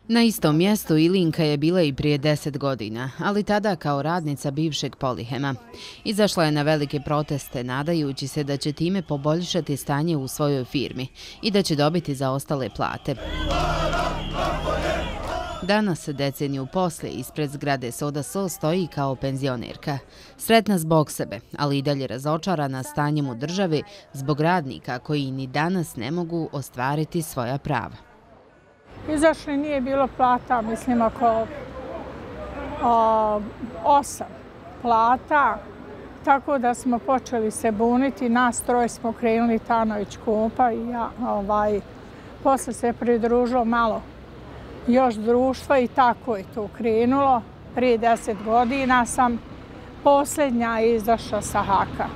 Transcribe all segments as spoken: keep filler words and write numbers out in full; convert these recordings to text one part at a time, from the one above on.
Na istom mjestu Ilinka je bila i prije deset godina, ali tada kao radnica bivšeg Polihema. Izašla je na velike proteste, nadajući se da će time poboljšati stanje u svojoj firmi i da će dobiti zaostale plate. Danas, deceniju poslije, ispred zgrade Soda So stoji kao penzionerka. Sretna zbog sebe, ali i dalje razočarana stanjem u državi zbog radnika koji ni danas ne mogu ostvariti svoja prava. Izašli nije bilo plata, mislim oko o, osam plata, tako da smo počeli se buniti. Nas troje smo krenuli, Tanović, Kumpa i ja. Ovaj, posle se pridružilo malo još društva i tako je to krenulo. Prije deset godina sam posljednja izašla sa haka.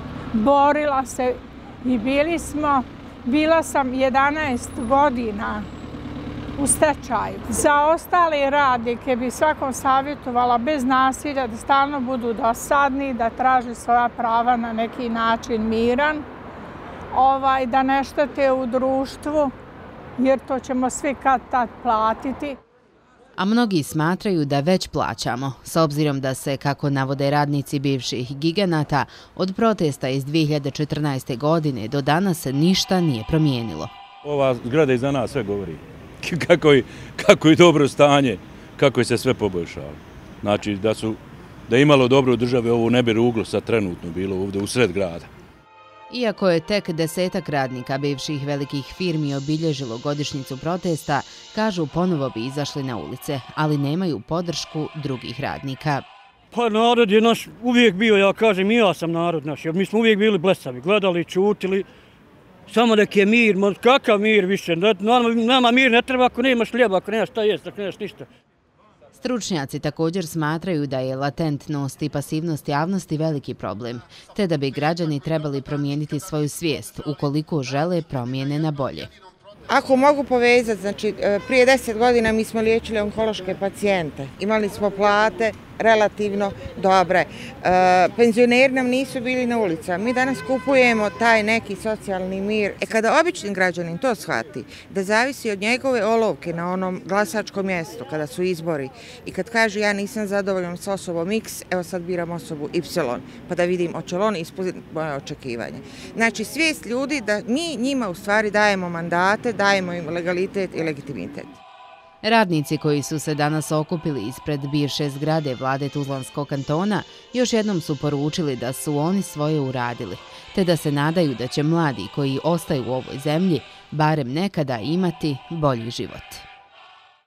Borila se i bili smo, bila sam jedanaest godina u stečaju. Za ostale radnike bi svakom savjetovala bez nasilja da stalno budu dosadni, da traže svoja prava na neki način miran, ovaj, da ne štete u društvu, jer to ćemo svi kad tad platiti. A mnogi smatraju da već plaćamo, s obzirom da se, kako navode radnici bivših giganata, od protesta iz dvije hiljade četrnaeste. godine do danas ništa nije promijenilo. Ova zgrada iza nas sve govori. Kako je, kako je dobro stanje, kako je se sve poboljšalo. Znači da su, da je imalo dobro u državi, ovo ne bi ruglo sad trenutno bilo ovdje u sred grada. Iako je tek desetak radnika bivših velikih firmi obilježilo godišnjicu protesta, kažu ponovo bi izašli na ulice, ali nemaju podršku drugih radnika. Pa narod je naš uvijek bio, ja kažem, i ja sam narod naš, jer mi smo uvijek bili blesavi, gledali, čutili. Samo nek je mir, kakav mir više, nama mir ne treba ako nemaš hljeba, ako nemaš šta jest, ako nemaš ništa. Stručnjaci također smatraju da je latentnost i pasivnost javnosti veliki problem, te da bi građani trebali promijeniti svoju svijest ukoliko žele promjene na bolje. Ako mogu povezati, znači prije deset godina mi smo liječili onkološke pacijente, imali smo plate relativno dobre. Penzioneri nam nisu bili na ulicama. Mi danas kupujemo taj neki socijalni mir. E kada obični građanin to shvati, da zavisi od njegove olovke na onom glasačkom mjestu kada su izbori i kad kaže ja nisam zadovoljan s osobom X, evo sad biram osobu Y, pa da vidim hoće li on ispuniti moje očekivanje. Znači svijest ljudi da mi njima u stvari dajemo mandate, dajemo im legalitet i legitimitet. Radnici koji su se danas okupili ispred bivše zgrade vlade Tuzlanskog kantona još jednom su poručili da su oni svoje uradili, te da se nadaju da će mladi koji ostaju u ovoj zemlji barem nekada imati bolji život.